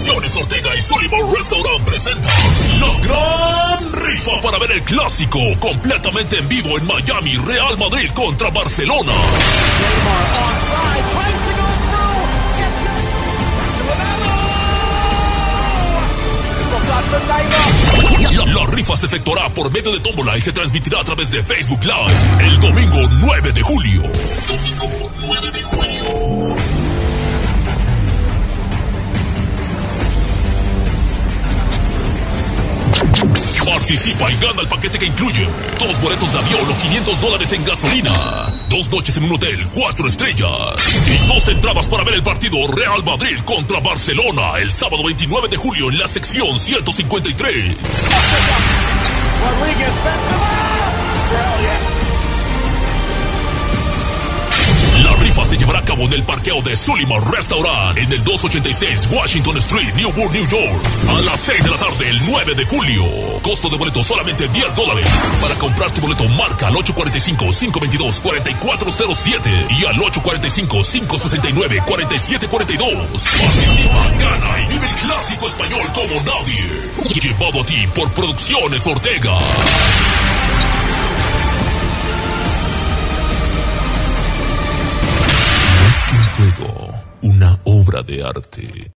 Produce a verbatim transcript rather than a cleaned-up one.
Producciones Ortega y Sullivan Restaurant presenta la gran rifa para ver el clásico completamente en vivo en Miami. Real Madrid contra Barcelona. La, la rifa se efectuará por medio de tómbola y se transmitirá a través de Facebook Live el domingo nueve de julio. Domingo nueve de julio. Participa y gana el paquete que incluye dos boletos de avión o quinientos dólares en gasolina, dos noches en un hotel cuatro estrellas y dos entradas para ver el partido Real Madrid contra Barcelona el sábado veintinueve de julio en la sección ciento cincuenta y tres. La rifa se llevará a cabo en el parqueo de Sullivan Restaurant en el doscientos ochenta y seis Washington Street, Newburgh, New York, a las seis de la tarde el nueve de julio. Costo de boleto solamente diez dólares. Para comprar tu boleto marca al ocho cuatro cinco, cinco dos dos, cuatro cuatro cero siete y al ocho cuatro cinco, cinco seis nueve, cuatro siete cuatro dos. Participa, gana y vive el clásico español como nadie. Llevado a ti por Producciones Ortega. Más que un juego, una obra de arte.